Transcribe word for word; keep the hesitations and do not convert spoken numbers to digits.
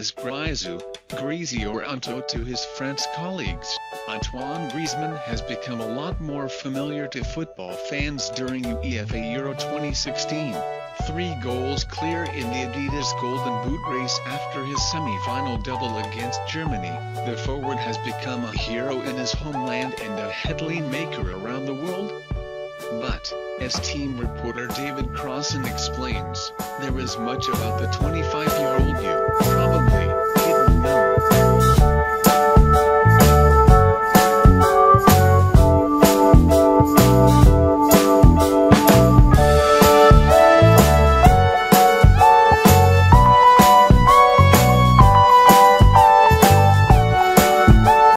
as Griezou, Greasy or Anto to his French colleagues. Antoine Griezmann has become a lot more familiar to football fans during UEFA Euro twenty sixteen. Three goals clear in the Adidas Golden Boot race after his semi-final double against Germany, the forward has become a hero in his homeland and a headline maker around the world. But, as team reporter David Crossan explains, there is much about the twenty-five-year-old you, probably,